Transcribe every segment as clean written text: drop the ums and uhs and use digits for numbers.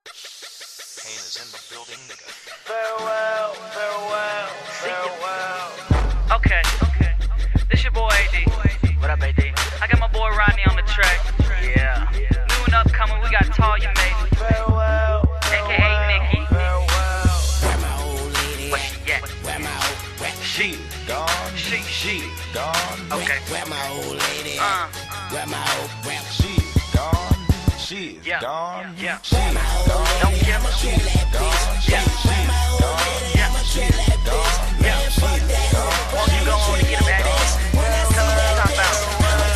Pain is in the building, nigga. Farewell, farewell, farewell. Okay. This your boy AD. What up, AD? I got my boy Rodney on the track. Yeah. New and upcoming, we got Talia, Mayden. Farewell, aka Nikki. Farewell. Where my old lady Where she at? Where my old She gone. She gone. Okay. Where my old lady Where my old She gone. She Yeah. gone. Yeah. She gone. Don't kill her. She gone. Yeah. She gone. Yeah. She gone. Yeah. She gone. Won't you go on and get him at it? Tell him what you talking about.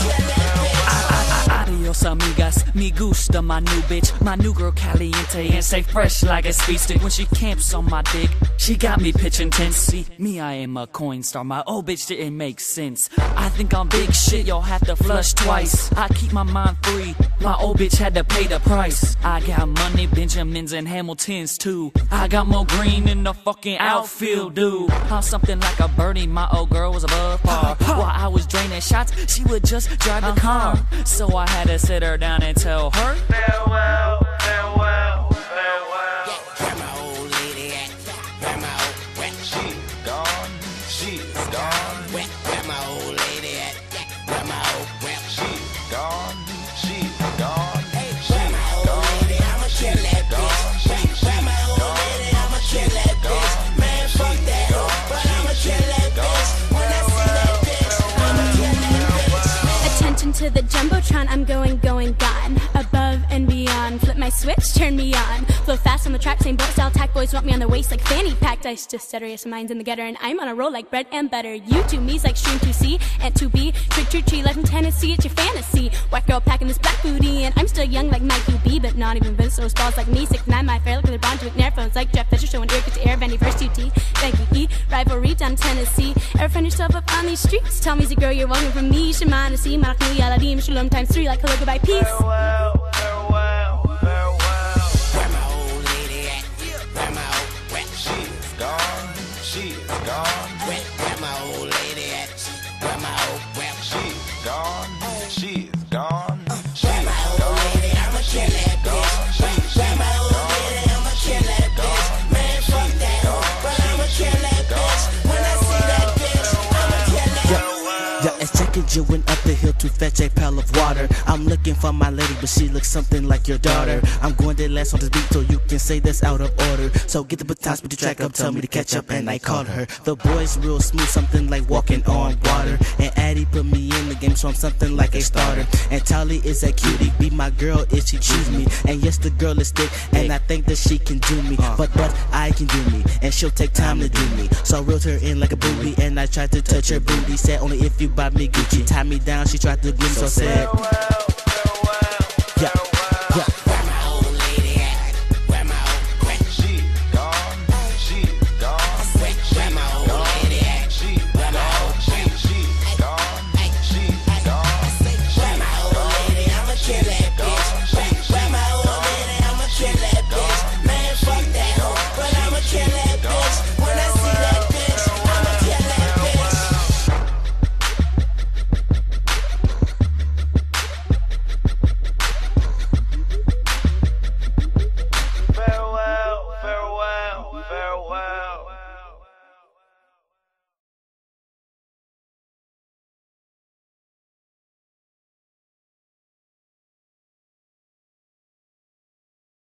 Adios amigas, me gusta my new bitch. My new girl caliente and stay fresh like a speed stick. When she camps on my dick, she got me pitching tense. See, me I am a coin star, my old bitch didn't make sense. I think I'm big shit, y'all have to flush twice. I keep my mind free, my old bitch had to pay the price. I got money, Benjamins and Hamiltons too. I got more green in the fucking outfield, dude. I'm something like a birdie, my old girl was above par. While I was draining shots, she would just drive the car. So I had to sit her down and tell her Farewell, farewell, farewell. Where my old lady at? Where my old She gone. She gone. Where my old lady at? Where my old She gone. She gone. Where my old lady? I'ma kill that bitch. Where my old lady? I'ma kill that bitch. Man, fuck that hoe, but I'ma kill that bitch. When I see that bitch, I'ma kill that bitch. Attention to the jumbotron, I'm going, gone. Above and beyond, flip my switch, turn me on. Flow fast on the track, same boat style, tack boys want me on their waist like fanny packed. Ice just serious minds in the gutter, and I'm on a roll like bread and butter. You to me's like stream 2C and 2B. Trick, tree, life in Tennessee, it's your fantasy. White girl packing this black booty, and I'm still young like Mike UB, but not even Vince, those balls like me. 6'9", my fair, look at LeBron to McNair phones like Jeff Fisher, showing ear to air, Vandy first UT. Thank you, rivalry down Tennessee. Ever find yourself up on these streets? Tell me, girl, you're welcome from me. Shemana C, Malakni, Aladim, Shalom times 3, like hello, goodbye, peace. Farewell, farewell, farewell. Where my old lady at? Where my old She gone. She gone. Where my old lady at? Where my old She gone. She gone. She Where my old lady? I'ma kill that bitch. Where my old lady? I'ma kill that bitch. Man, fuck that hoe, but I'ma kill that bitch. When I see that bitch, I'ma kill that bitch. Yeah, it's checking you went up the hill to fetch a pail of water. I'm looking for my lady, but she looks something like your daughter. I'm going dead last on this beat, so you can say that's out of order. So get the batons, put the track up, tell me to catch up, and I called her. The boy's real smooth, something like walking on water. And Addie put me in the game, so I'm something like a starter. And Talia is a cutie, be my girl if she choose me. And yes, the girl is thick, and I think that she can do me. But I can do me, and she'll take time to do me. So I reeled her in like a booty, and I tried to touch her booty. Said only if you buy me Gucci. Tie me down, she tried to glue me, so I said Farewell,